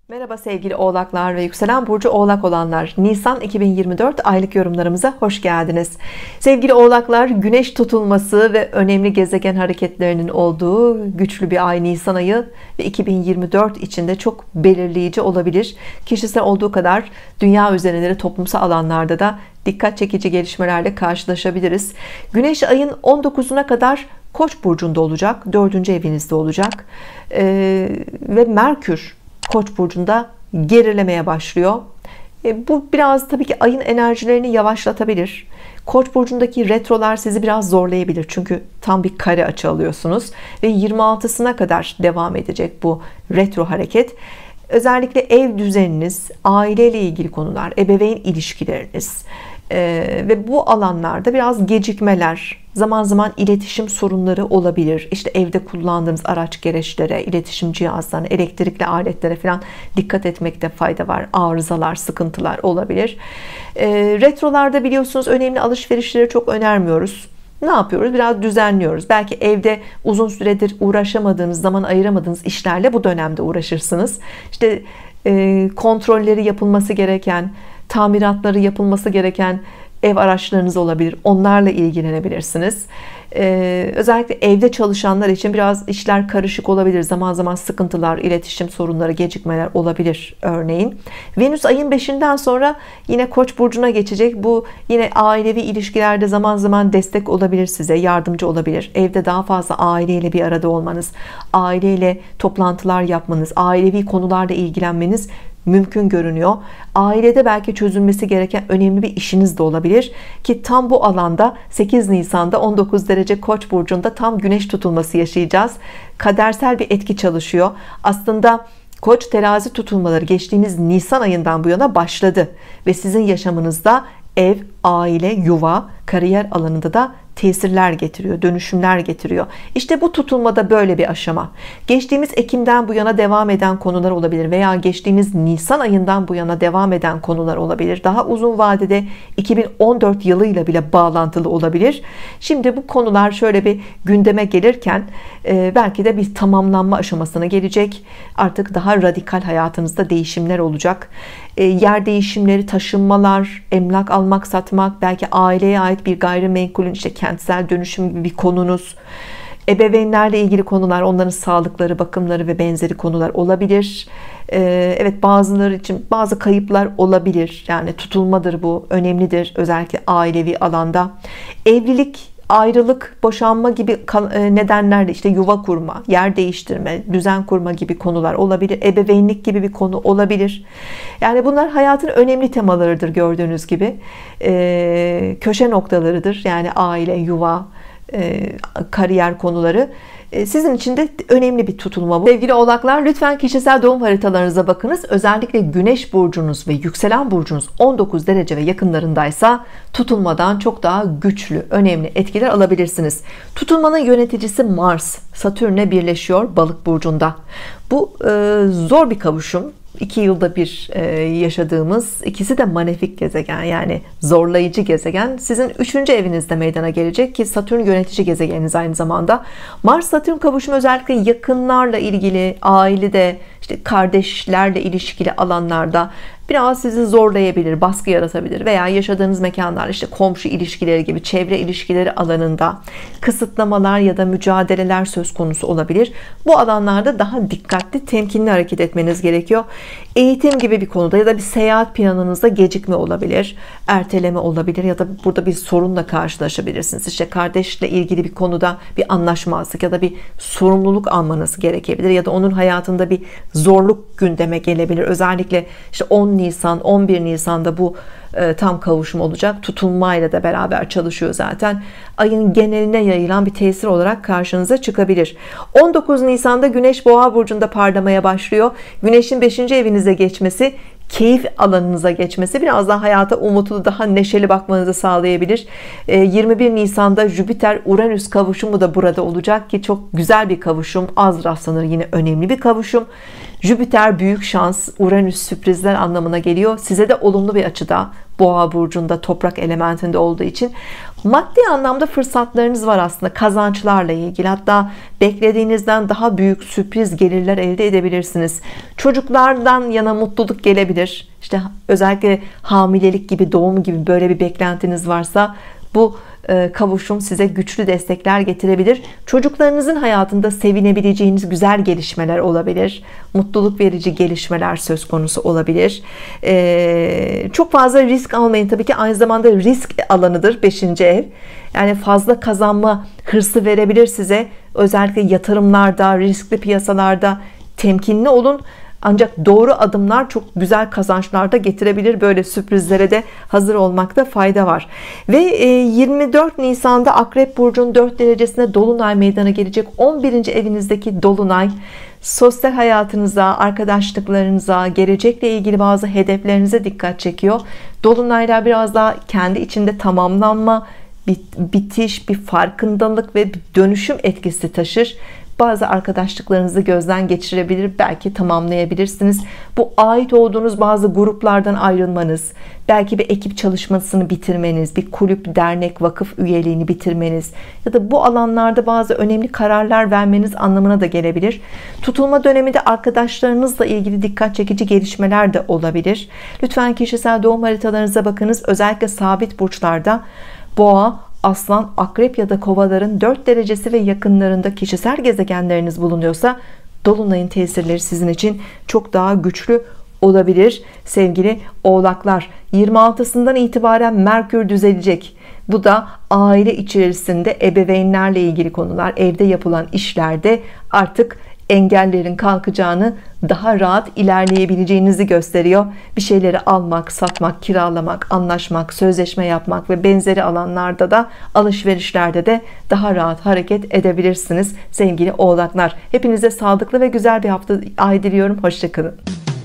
Merhaba sevgili oğlaklar ve yükselen burcu oğlak olanlar, Nisan 2024 aylık yorumlarımıza hoş geldiniz. Sevgili oğlaklar, güneş tutulması ve önemli gezegen hareketlerinin olduğu güçlü bir ay Nisan ayı ve 2024 içinde çok belirleyici olabilir. Kişisel olduğu kadar dünya üzerinde, toplumsal alanlarda da dikkat çekici gelişmelerle karşılaşabiliriz. Güneş ayın 19'una kadar Koç burcunda olacak, 4. evinizde olacak ve Merkür Koç burcunda gerilemeye başlıyor. Bu biraz tabii ki ayın enerjilerini yavaşlatabilir. Koç burcundaki retrolar sizi biraz zorlayabilir. Çünkü tam bir kare açı alıyorsunuz ve 26'sına kadar devam edecek bu retro hareket. Özellikle ev düzeniniz, aileyle ilgili konular, ebeveyn ilişkileriniz ve bu alanlarda biraz gecikmeler, zaman zaman iletişim sorunları olabilir. İşte evde kullandığınız araç gereçlere, iletişim cihazlarına, elektrikli aletlere falan dikkat etmekte fayda var. Arızalar, sıkıntılar olabilir. Retrolarda biliyorsunuz önemli alışverişleri çok önermiyoruz. Ne yapıyoruz? Biraz düzenliyoruz. Belki evde uzun süredir uğraşamadığınız, zaman ayıramadığınız işlerle bu dönemde uğraşırsınız. İşte kontrolleri yapılması gereken, tamiratları yapılması gereken ev araçlarınız olabilir. Onlarla ilgilenebilirsiniz. Özellikle evde çalışanlar için biraz işler karışık olabilir. Zaman zaman sıkıntılar, iletişim sorunları, gecikmeler olabilir örneğin. Venüs ayın 5'inden sonra yine Koç burcuna geçecek. Bu yine ailevi ilişkilerde zaman zaman destek olabilir size, yardımcı olabilir. Evde daha fazla aileyle bir arada olmanız, aileyle toplantılar yapmanız, ailevi konularla ilgilenmeniz mümkün görünüyor. Ailede belki çözülmesi gereken önemli bir işiniz de olabilir ki tam bu alanda 8 Nisan'da 19 derece Koç burcunda tam güneş tutulması yaşayacağız. Kadersel bir etki çalışıyor. Aslında Koç terazi tutulmaları geçtiğimiz Nisan ayından bu yana başladı ve sizin yaşamınızda ev, aile, yuva, kariyer alanında da tesirler getiriyor, dönüşümler getiriyor. İşte bu tutulmada böyle bir aşama. Geçtiğimiz Ekim'den bu yana devam eden konular olabilir veya geçtiğimiz Nisan ayından bu yana devam eden konular olabilir. Daha uzun vadede 2014 yılıyla bile bağlantılı olabilir. Şimdi bu konular şöyle bir gündeme gelirken belki de bir tamamlanma aşamasına gelecek. Artık daha radikal hayatınızda değişimler olacak. Yer değişimleri, taşınmalar, emlak almak, satmak, belki aileye ait bir gayrimenkulün işte kentsel dönüşüm gibi bir konunuz, ebeveynlerle ilgili konular, onların sağlıkları, bakımları ve benzeri konular olabilir. Evet, bazıları için bazı kayıplar olabilir. Yani tutulmadır bu, önemlidir özellikle ailevi alanda. Evlilik, ayrılık, boşanma gibi nedenlerle işte yuva kurma, yer değiştirme, düzen kurma gibi konular olabilir. Ebeveynlik gibi bir konu olabilir. Yani bunlar hayatın önemli temalarıdır gördüğünüz gibi. Köşe noktalarıdır. Yani aile, yuva, kariyer konuları. Sizin için de önemli bir tutulma bu. Sevgili oğlaklar, lütfen kişisel doğum haritalarınıza bakınız. Özellikle güneş burcunuz ve yükselen burcunuz 19 derece ve yakınlarındaysa tutulmadan çok daha güçlü, önemli etkiler alabilirsiniz. Tutulmanın yöneticisi Mars, Satürn'le birleşiyor Balık burcunda. Bu zor bir kavuşum. 2 yılda bir yaşadığımız, ikisi de manefik gezegen, yani zorlayıcı gezegen. Sizin 3. evinizde meydana gelecek ki Satürn yönetici gezegeniniz aynı zamanda. Mars Satürn kavuşumu özellikle yakınlarla ilgili, ailede, işte kardeşlerle ilişkili alanlarda biraz sizi zorlayabilir, baskı yaratabilir veya yaşadığınız mekanlar, işte komşu ilişkileri gibi çevre ilişkileri alanında kısıtlamalar ya da mücadeleler söz konusu olabilir. Bu alanlarda daha dikkatli, temkinli hareket etmeniz gerekiyor. Eğitim gibi bir konuda ya da bir seyahat planınızda gecikme olabilir, erteleme olabilir ya da burada bir sorunla karşılaşabilirsiniz. İşte kardeşle ilgili bir konuda bir anlaşmazlık ya da bir sorumluluk almanız gerekebilir ya da onun hayatında bir zorluk gündeme gelebilir. Özellikle işte 10 Nisan, 11 Nisan'da bu tam kavuşum olacak. Tutulmayla da beraber çalışıyor zaten. Ayın geneline yayılan bir tesir olarak karşınıza çıkabilir. 19 Nisan'da Güneş Boğa burcunda parlamaya başlıyor. Güneşin 5. evinize geçmesi, keyif alanınıza geçmesi biraz daha hayata umutlu, daha neşeli bakmanızı sağlayabilir. 21 Nisan'da Jüpiter Uranüs kavuşumu da burada olacak ki çok güzel bir kavuşum, az rastlanır, yine önemli bir kavuşum. Jüpiter büyük şans, Uranüs sürprizler anlamına geliyor. Size de olumlu bir açıda, Boğa burcunda, toprak elementinde olduğu için maddi anlamda fırsatlarınız var aslında, kazançlarla ilgili. Hatta beklediğinizden daha büyük sürpriz gelirler elde edebilirsiniz. Çocuklardan yana mutluluk gelebilir. İşte özellikle hamilelik gibi, doğum gibi böyle bir beklentiniz varsa bu kavuşum size güçlü destekler getirebilir. Çocuklarınızın hayatında sevinebileceğiniz güzel gelişmeler olabilir. Mutluluk verici gelişmeler söz konusu olabilir. Çok fazla risk almayın. Tabii ki aynı zamanda risk alanıdır 5. ev. Yani fazla kazanma hırsı verebilir size. Özellikle yatırımlarda, riskli piyasalarda temkinli olun. Ancak doğru adımlar çok güzel kazançlar da getirebilir. Böyle sürprizlere de hazır olmakta fayda var. Ve 24 Nisan'da Akrep Burcu'nun 4 derecesine Dolunay meydana gelecek. 11. evinizdeki Dolunay sosyal hayatınıza, arkadaşlıklarınıza, gelecekle ilgili bazı hedeflerinize dikkat çekiyor. Dolunaylar biraz daha kendi içinde tamamlanma, bitiş, bir farkındalık ve bir dönüşüm etkisi taşır. Bazı arkadaşlıklarınızı gözden geçirebilir, belki tamamlayabilirsiniz. Bu ait olduğunuz bazı gruplardan ayrılmanız, belki bir ekip çalışmasını bitirmeniz, bir kulüp, dernek, vakıf üyeliğini bitirmeniz ya da bu alanlarda bazı önemli kararlar vermeniz anlamına da gelebilir. Tutulma döneminde arkadaşlarınızla ilgili dikkat çekici gelişmeler de olabilir. Lütfen kişisel doğum haritalarınıza bakınız. Özellikle sabit burçlarda Boğa, Aslan, Akrep ya da Kovaların 4 derecesi ve yakınlarında kişisel gezegenleriniz bulunuyorsa Dolunay'ın tesirleri sizin için çok daha güçlü olabilir. Sevgili Oğlaklar, 26'sından itibaren Merkür düzelecek. Bu da aile içerisinde ebeveynlerle ilgili konular, evde yapılan işlerde artık engellerin kalkacağını, daha rahat ilerleyebileceğinizi gösteriyor. Bir şeyleri almak, satmak, kiralamak, anlaşmak, sözleşme yapmak ve benzeri alanlarda da, alışverişlerde de daha rahat hareket edebilirsiniz sevgili Oğlaklar. Hepinize sağlıklı ve güzel bir hafta, ay diliyorum. Hoşça kalın.